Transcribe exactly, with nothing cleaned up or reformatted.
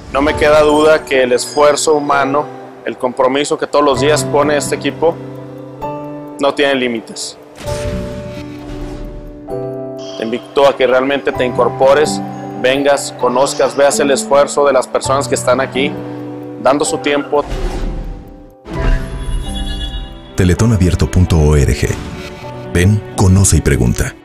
No me queda duda que el esfuerzo humano, el compromiso que todos los días pone este equipo, no tiene límites. Te invito a que realmente te incorpores, vengas, conozcas, veas el esfuerzo de las personas que están aquí, dando su tiempo. teletón abierto punto org. Ven, conoce y pregunta.